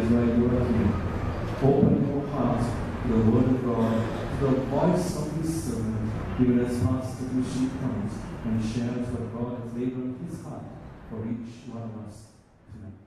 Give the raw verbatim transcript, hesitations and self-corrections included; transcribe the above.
is why you are here. Open your heart to the word of God, to the voice of His servant, even as Pastor Bishop comes and shares what God has laid on his heart for each one of us tonight.